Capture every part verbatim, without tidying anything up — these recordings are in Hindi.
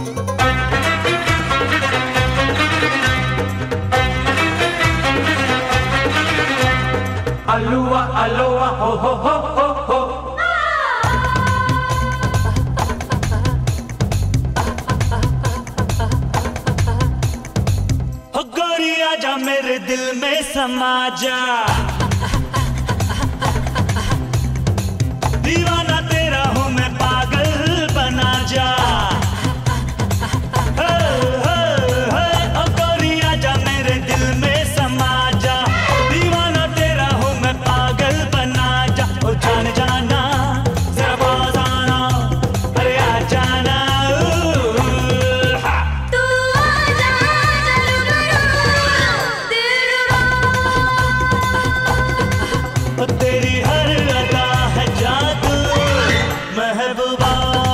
अलुआ अलुआ हो हो हो हो हो। हो गोरी आजा मेरे दिल में समा जा, दीवाना तेरा हूँ मैं पागल बना जा। जान जाना जरा पास आना, अरे आ जाना। तू आजा चलूं तेरे तेरी हर अदा है जादू महबूबा,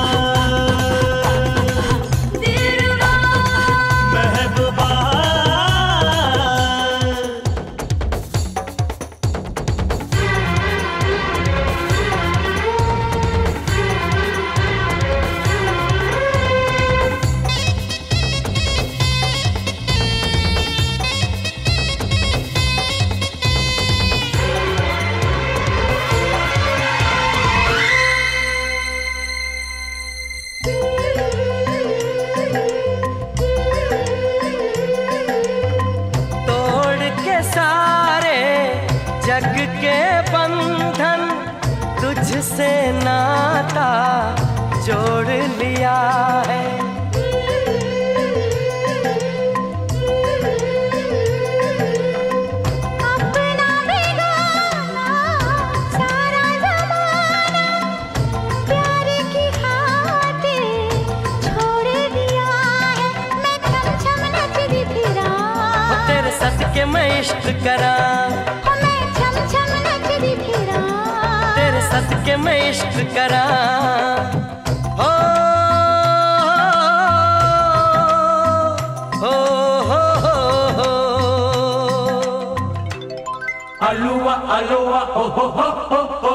महबूबा। जग के बंधन तुझसे नाता जोड़ लिया है, अपना बेगाना सारा ज़माना प्यार की खातिर छोड़ दिया है। मैं छम छम नचती फिरा, तेरे सदके मैं इश्क करा, तेरे सदके मैं इश्क करा। हो हो हो हो अलुआ अलुआ हो हो हो हो हो।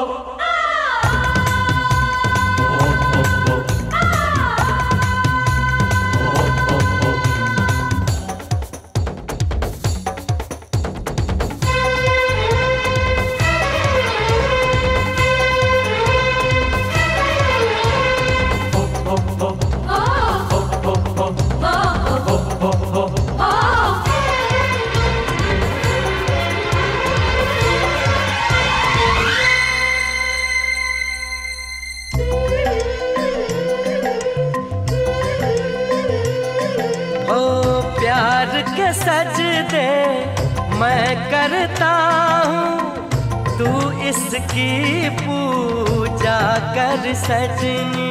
प्यार के सजदे मैं करता हूँ, तू इसकी पूजा कर सजनी।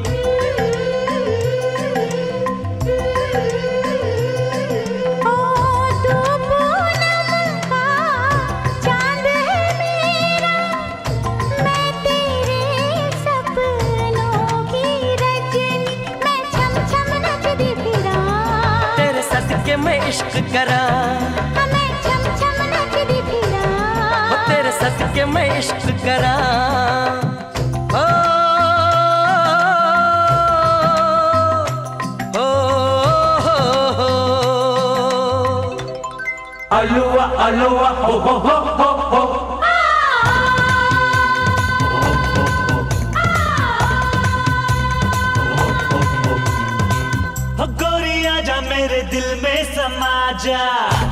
ओ तू पूनम का चांद है मेरा, मैं तेरे सपनों की रजनी। मैं छम छम नचती फिरा, तेरे सदके मैं इश्क करा, मैं छम छम नचती फिरा, तेरे सदके मैं इश्क करा। ओ हो हो हो अलुआ अलुआ हो हो हो हो हो। गोरी आजा मेरे दिल में समा जा,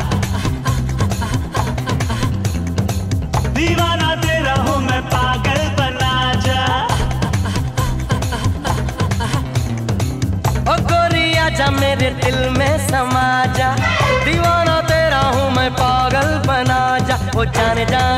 दीवाना तेरा हूँ मैं पागल बना जा। ओ गोरी आजा मेरे दिल में समा जा, दीवाना तेरा हूँ मैं पागल बना जा। ओ जाने जाने